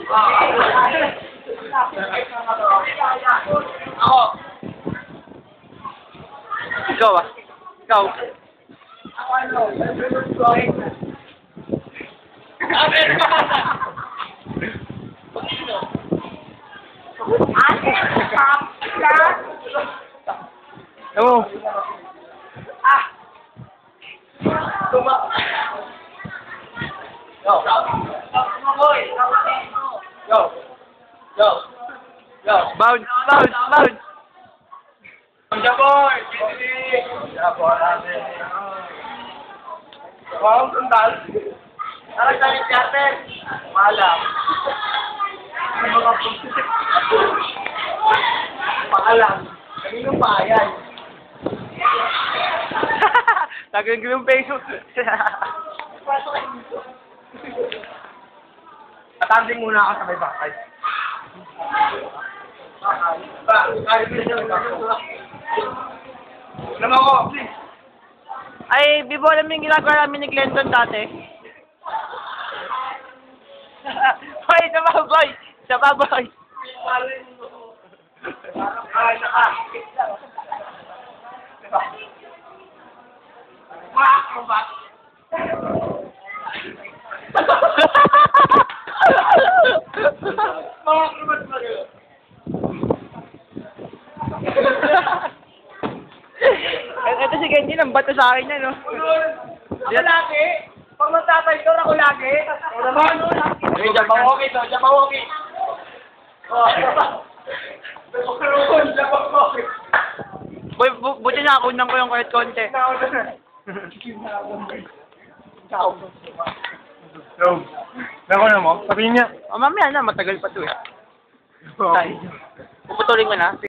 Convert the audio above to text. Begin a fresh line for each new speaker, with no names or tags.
Ako. Ikaw ah. Ikaw. Ako ano?
Oo.
Tuma. Yo. Yo. Yo. Yo.
Bounce, bounce, bounce.
Jaboy! Jaboy natin. Wow, sandal. Alam ka rin natin. Malam. Mga pusitik. Paalam. Kaninong bayan?
Tagayin ko yung peso.
Atanding muna ako sa may bakay. Naman ko, please.
Ay, Bibo, alam mo yung ginagawa namin ni Clinton dati? Boy, isa pa, boy! Isa pa, boy! Ito si Genji, nang bato sa akin yan, no?
Ako lagi. Pag magtatay ko, ako lagi. O naman. Japawoki to, Japawoki. Japawoki.
Boy, buti na ako nang ko yung kahit konti.
No. Nako na mo? Sabihin niya.
Mamaya na, matagal pa to eh. Puputulin ko na.